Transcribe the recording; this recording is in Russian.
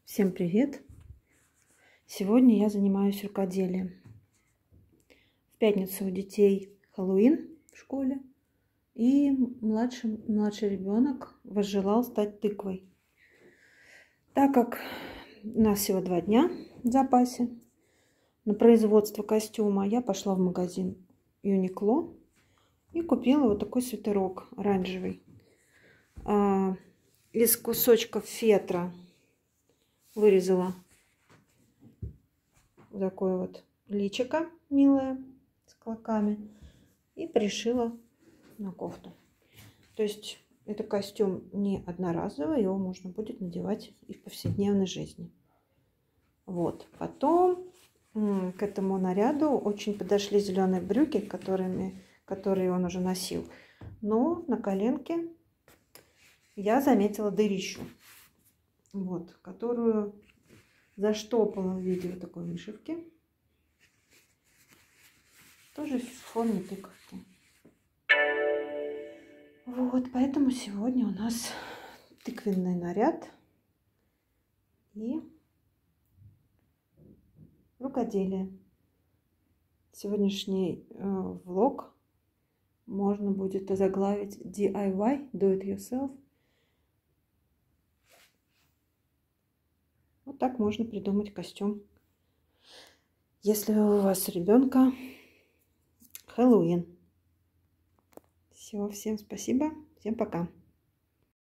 Всем привет! Сегодня я занимаюсь рукоделием. В пятницу у детей Хэллоуин в школе, и младший ребенок возжелал стать тыквой. Так как у нас всего 2 дня в запасе на производство костюма, я пошла в магазин Uniqlo и купила вот такой свитерок оранжевый. Из кусочков фетра вырезала вот такое вот личико милое с клоками и пришила на кофту. То есть это костюм не одноразовый, его можно будет надевать и в повседневной жизни. Вот. Потом к этому наряду очень подошли зеленые брюки, которые он уже носил. Но на коленке я заметила дырищу, вот, которую заштопала в виде вот такой вышивки. Тоже в форме тыковки. Вот, поэтому сегодня у нас тыквенный наряд и рукоделие. Сегодняшний влог можно будет озаглавить DIY, Do It Yourself. Вот так можно придумать костюм, если у вас у ребенка Хэллоуин. Все, всем спасибо, всем пока.